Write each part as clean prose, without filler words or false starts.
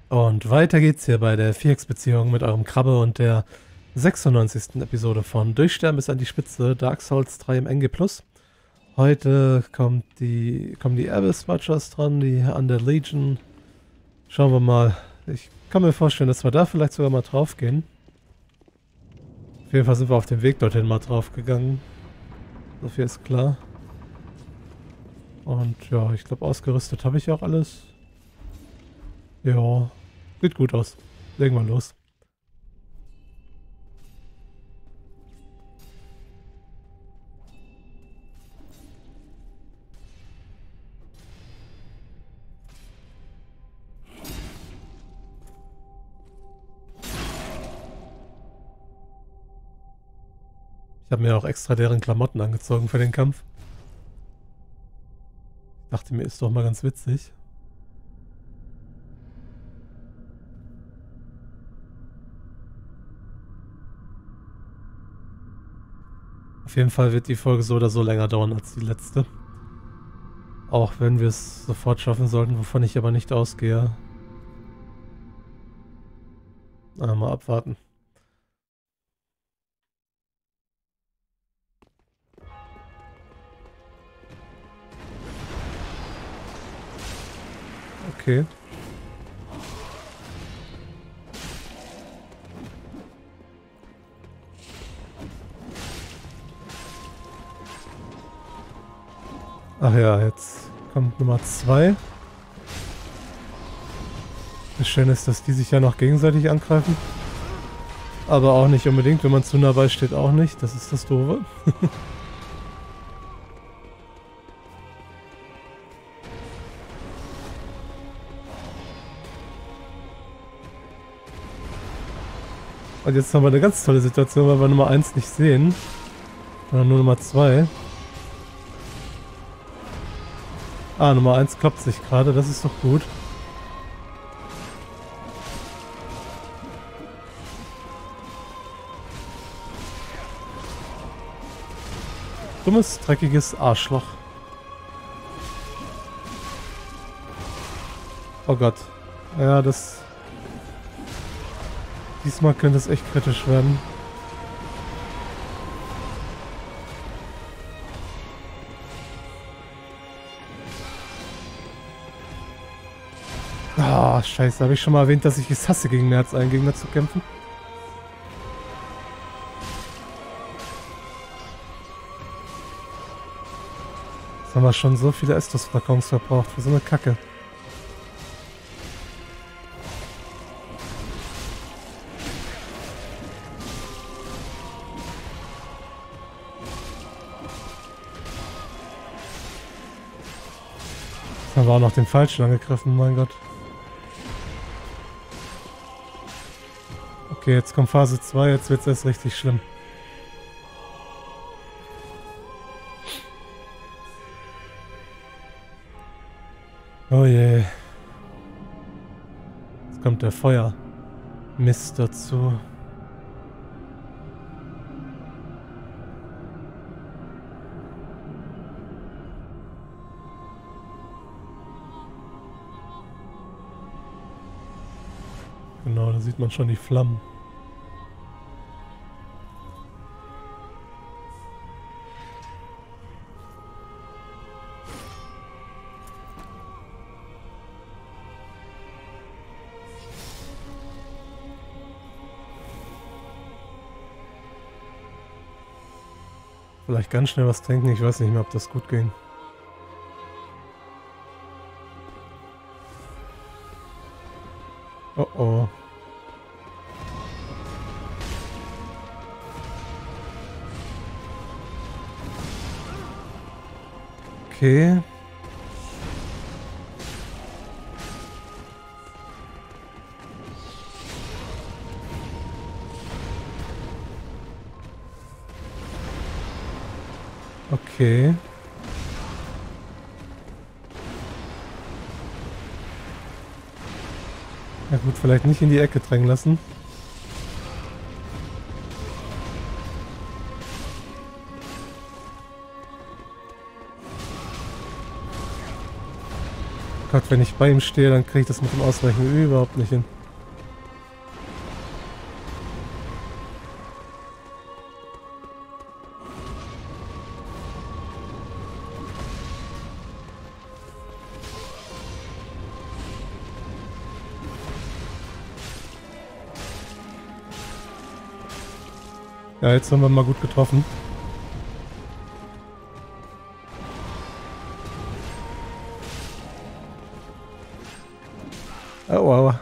Und weiter geht's hier bei der Vierecksbeziehung mit eurem Krabbe und der 96. Episode von Durchsterben bis an die Spitze, Dark Souls 3 im NG+. Heute kommen die Abyss Watchers dran, die Undead Legion. Schauen wir mal. Ich kann mir vorstellen, dass wir da vielleicht sogar mal drauf gehen. Auf jeden Fall sind wir auf dem Weg dorthin mal drauf gegangen. So viel ist klar. Und ja, ich glaube, ausgerüstet habe ich auch alles. Ja, sieht gut aus. Legen wir los. Ich habe mir auch extra deren Klamotten angezogen für den Kampf. Dachte mir, ist doch mal ganz witzig. Auf jeden Fall wird die Folge so oder so länger dauern als die letzte. Auch wenn wir es sofort schaffen sollten, wovon ich aber nicht ausgehe. Mal abwarten. Okay. Ach ja, jetzt kommt Nummer 2. Das Schöne ist, dass die sich ja noch gegenseitig angreifen. Aber auch nicht unbedingt, wenn man zu nah bei steht, auch nicht. Das ist das Doofe. Und jetzt haben wir eine ganz tolle Situation, weil wir Nummer 1 nicht sehen. Sondern nur Nummer 2. Ah, Nummer 1 kloppt sich gerade, das ist doch gut. Dummes, dreckiges Arschloch. Oh Gott. Ja, das... Diesmal könnte es echt kritisch werden. Ah, scheiße. Habe ich schon mal erwähnt, dass ich es hasse, gegen mehr als einen Gegner zu kämpfen? Jetzt haben wir schon so viele Estus-Flakons verbraucht für so eine Kacke. Jetzt haben wir auch noch den Falschen angegriffen, mein Gott. Okay, jetzt kommt Phase 2, jetzt wird es erst richtig schlimm. Oh je. Jetzt kommt der Feuermist dazu. Genau, da sieht man schon die Flammen. Vielleicht ganz schnell was trinken, ich weiß nicht mehr, ob das gut ging. Oh oh. Okay. Okay. Na gut, vielleicht nicht in die Ecke drängen lassen. Gott, wenn ich bei ihm stehe, dann kriege ich das mit dem Ausweichen überhaupt nicht hin. Ja, jetzt haben wir mal gut getroffen. Oh, aua.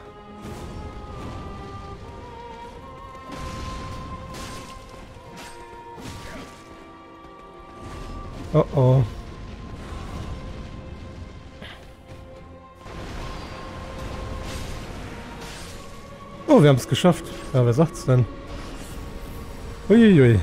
Oh, oh. Oh, wir haben es geschafft. Ja, wer sagt's denn? Uiuiui.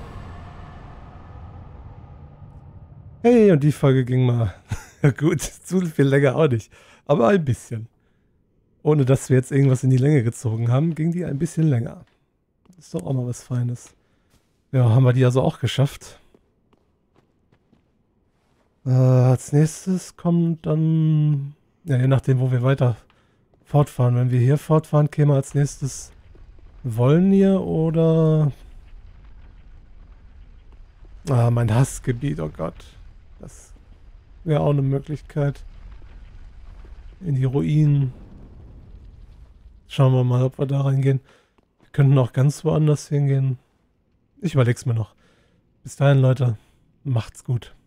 Hey, und die Folge ging mal. Ja gut, zu viel länger auch nicht. Aber ein bisschen. Ohne dass wir jetzt irgendwas in die Länge gezogen haben, ging die ein bisschen länger. Ist doch auch mal was Feines. Ja, haben wir die also auch geschafft. Als nächstes kommt dann... Ja, je nachdem, wo wir weiter fortfahren. Wenn wir hier fortfahren, käme als nächstes Wolnir oder... Ah, mein Hassgebiet, oh Gott. Das wäre auch eine Möglichkeit. In die Ruinen. Schauen wir mal, ob wir da reingehen. Wir könnten auch ganz woanders hingehen. Ich überleg's mir noch. Bis dahin, Leute. Macht's gut.